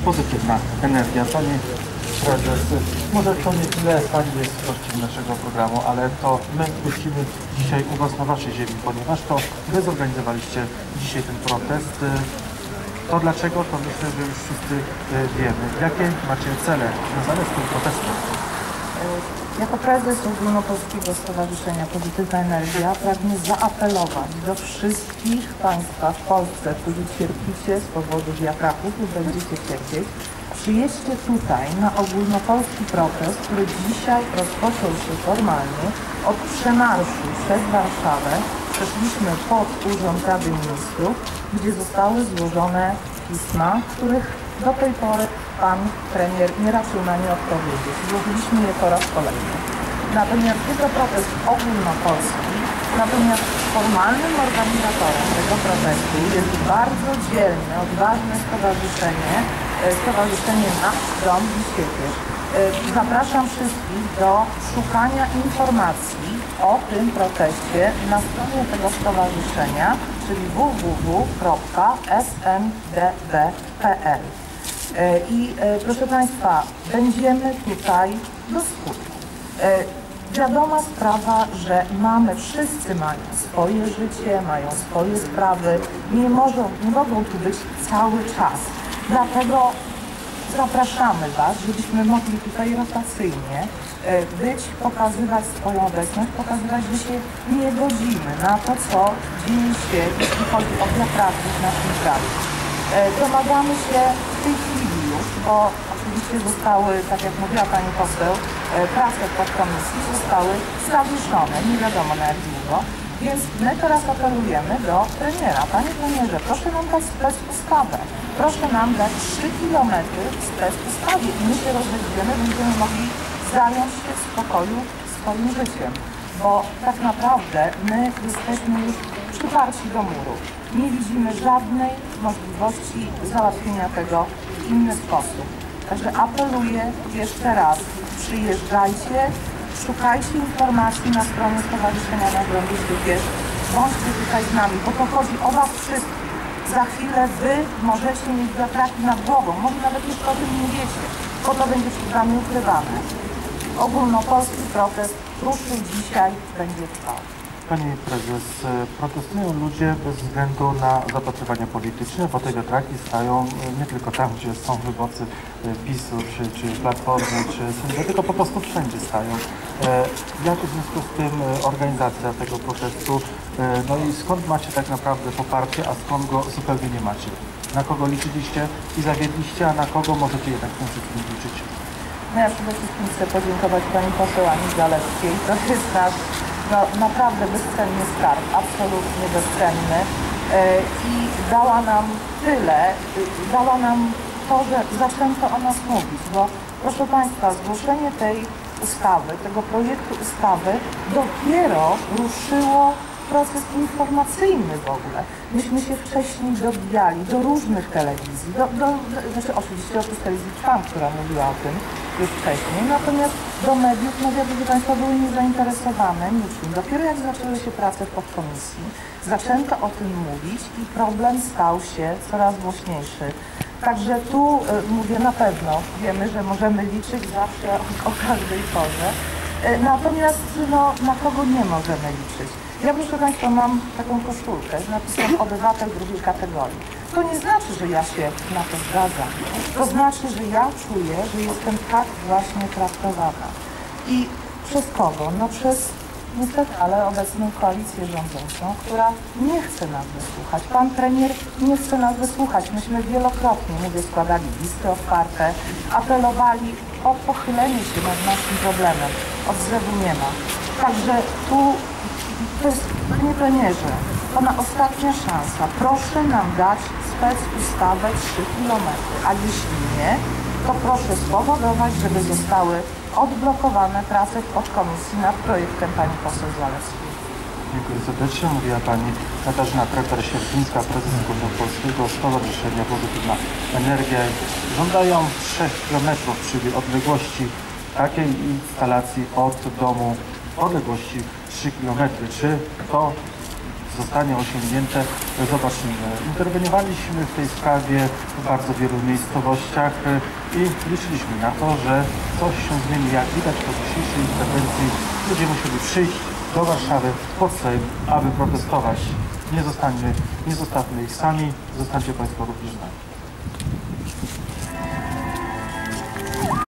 pozytywna energia. Pani prezes, może to nie tyle Pani jest gościem naszego programu, ale to my gościmy dzisiaj u Was na Waszej ziemi, ponieważ to Wy zorganizowaliście dzisiaj ten protest. To dlaczego, to myślę, że już wszyscy wiemy. Jakie macie cele związane z tym protestem? Jako prezes Ogólnopolskiego Stowarzyszenia Pozytywna Energia pragnę zaapelować do wszystkich Państwa w Polsce, którzy cierpicie z powodu wiatraków lub będziecie cierpieć. Przyjedźcie tutaj na ogólnopolski protest, który dzisiaj rozpoczął się formalnie od przemarszu przez Warszawę. Przeszliśmy pod Urząd Rady Ministrów, gdzie zostały złożone pisma, których do tej pory Pan Premier nie raczył na nie odpowiedzieć. Złożyliśmy je po raz kolejny. Natomiast jest to protest ogólnopolski, natomiast formalnym organizatorem tego protestu jest bardzo dzielne, odważne stowarzyszenie, Stowarzyszenie Nasz Dom i Siekierz. Zapraszam wszystkich do szukania informacji o tym proteście na stronie tego stowarzyszenia, czyli www.sndb.pl. I proszę Państwa, będziemy tutaj do skutku. Wiadoma sprawa, że wszyscy mają swoje życie, mają swoje sprawy, nie mogą tu być cały czas. Dlatego zapraszamy Was, żebyśmy mogli tutaj rotacyjnie być, pokazywać swoją obecność, pokazywać, że się nie godzimy na to, co dzieje się, jeśli chodzi o wiatraki w naszym kraju. Domagamy się w tej chwili już, bo oczywiście zostały, tak jak mówiła Pani poseł, prace podkomisji zostały zawieszone, nie wiadomo na jak długo, więc my teraz apelujemy do premiera. Panie premierze, proszę nam dać specustawę, proszę nam dać 3 km w specustawie i my się rozejdziemy, będziemy mogli zająć się w spokoju swoim życiem, bo tak naprawdę my jesteśmy już przyparci do muru. Nie widzimy żadnej możliwości załatwienia tego w inny sposób. Także apeluję jeszcze raz, przyjeżdżajcie, szukajcie informacji na stronie Stowarzyszenia Nasz Dom i Siekierz, bądźcie tutaj z nami, bo to chodzi o Was wszystkich. Za chwilę Wy możecie mieć wiatraki nad głową, może nawet jeszcze o tym nie wiecie, bo to będzie przed Wami ukrywane. Ogólnopolski protest ruszył dzisiaj, będzie trwał. Pani prezes, protestują ludzie bez względu na zapatrywania polityczne, bo te wiatraki stają nie tylko tam, gdzie są wyborcy PiS-u, czy Platformy, czy SLD, tylko po prostu wszędzie stają. Jak w związku z tym organizacja tego protestu, no i skąd macie tak naprawdę poparcie, a skąd go zupełnie nie macie? Na kogo liczyliście i zawiedliście, a na kogo możecie jednak w tym wszystkim liczyć? No ja przede wszystkim chcę podziękować Pani poseł Ani Zalewskiej. To jest nasz naprawdę bezcenny skarb, absolutnie bezcenny i dała nam tyle, dała nam to, że zaczęto o nas mówić, bo proszę Państwa, zgłoszenie tej ustawy, tego projektu ustawy dopiero ruszyło proces informacyjny w ogóle. Myśmy się wcześniej dobijali do różnych telewizji, znaczy oczywiście oprócz telewizji Trwam, która mówiła o tym już wcześniej, natomiast do mediów, wie Państwo, były niezainteresowane niczym. Dopiero jak zaczęły się prace w podkomisji, zaczęto o tym mówić i problem stał się coraz głośniejszy. Także tu mówię, na pewno wiemy, że możemy liczyć zawsze o każdej porze, natomiast na kogo nie możemy liczyć. Ja, proszę Państwa, mam taką koszulkę z napisem obywatel drugiej kategorii. To nie znaczy, że ja się na to zgadzam. To znaczy, że ja czuję, że jestem tak właśnie traktowana. I przez kogo? No przez, niestety, ale obecną koalicję rządzącą, która nie chce nas wysłuchać. Pan premier nie chce nas wysłuchać. Myśmy wielokrotnie, składali listy otwarte, apelowali o pochylenie się nad naszym problemem. Odzewu nie ma. Także tu to jest, Panie premierze, Pana ostatnia szansa. Proszę nam dać specustawę 3 km, a jeśli nie, to proszę spowodować, żeby zostały odblokowane prace w podkomisji nad projektem Pani poseł Zalewskiej. Dziękuję serdecznie. Mówiła Pani Katarzyna Treper-Sierpińska, prezes Ogólnopolskiego Stowarzyszenia Pozytywna Energia. Żądają 3 km, czyli odległości takiej instalacji od domu, odległości 3 km. Czy to zostanie osiągnięte, zobaczymy. Interweniowaliśmy w tej sprawie w bardzo wielu miejscowościach i liczyliśmy na to, że coś się zmieni. Jak widać po dzisiejszej interwencji, ludzie musieli przyjść do Warszawy pod Sejm, aby protestować. Nie zostawmy ich sami, zostańcie Państwo również z nami.